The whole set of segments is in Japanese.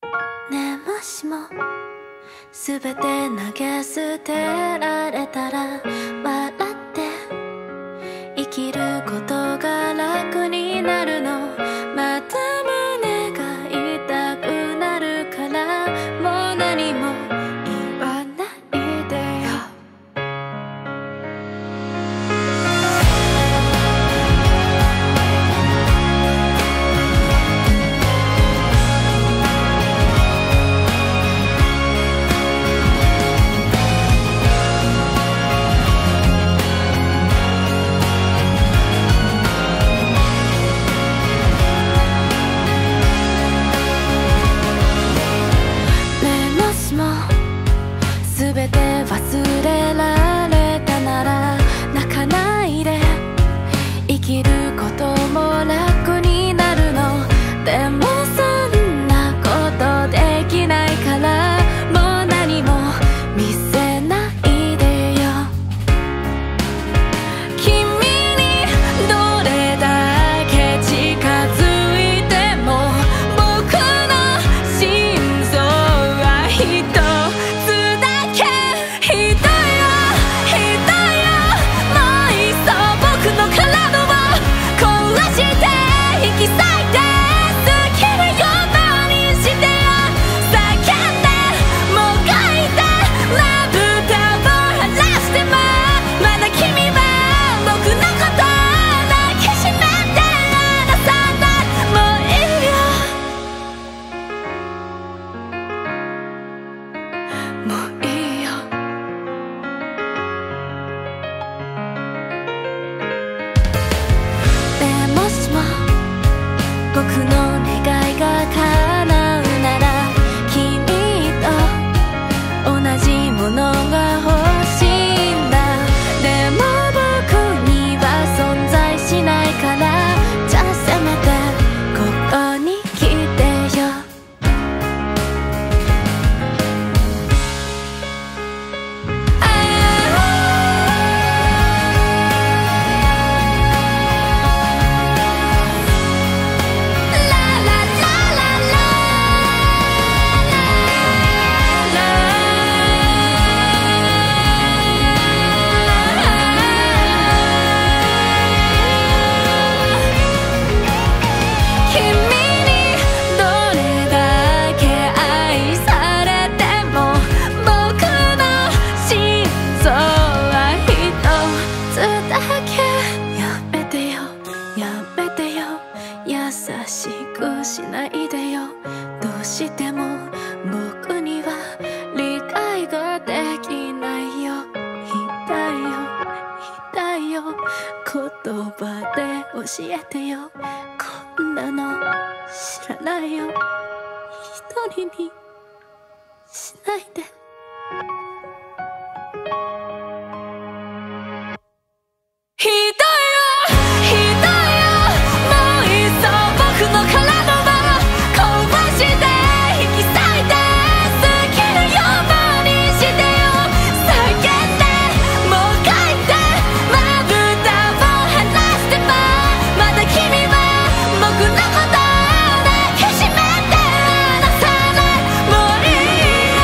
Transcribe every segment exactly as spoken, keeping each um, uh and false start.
ねえもしも全て投げ捨てられたら笑って生きることが楽になるの。また胸が痛くなるからもう何も言わないでよ。全て忘れられたなら泣かないで生きることも楽になるの。でもそんなことできないからもう何も見せないでよ。君にどれだけ近づいても僕の心臓は一つだけ。ひどいよひどいよもういっそ僕の体を壊して引き裂いて好きなようにしてよ。叫んでもがいてまぶたを晴らしてもまだ君は僕のこと抱きしめて離さない。もういいよもういいよ。もしも僕の願いが叶うなら君と同じものが欲しいんだ。でも僕には存在しないからじゃあせめてここに来てよ。優しくしないでよ。どうしても僕には理解ができないよ。痛いよ痛いよ言葉で教えてよ。こんなの知らないよ。一人にしないで。ひどいよひどいよもういっそ僕の体を壊して引き裂いて好きなようにしてよ。叫んでもがいてまぶたを晴らしてもまだ君は僕のこと抱きしめて離さない。もういい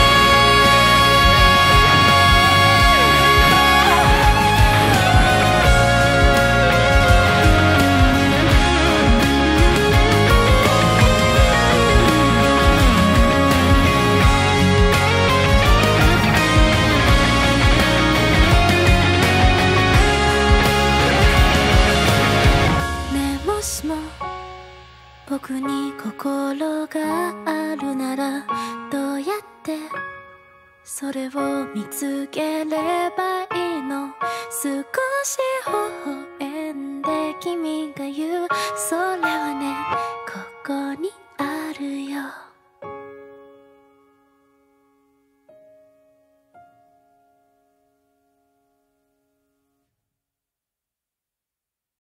僕に心があるならどうやってそれを見つければいいの。少し微笑んで君が言うそれはねここにあるよ。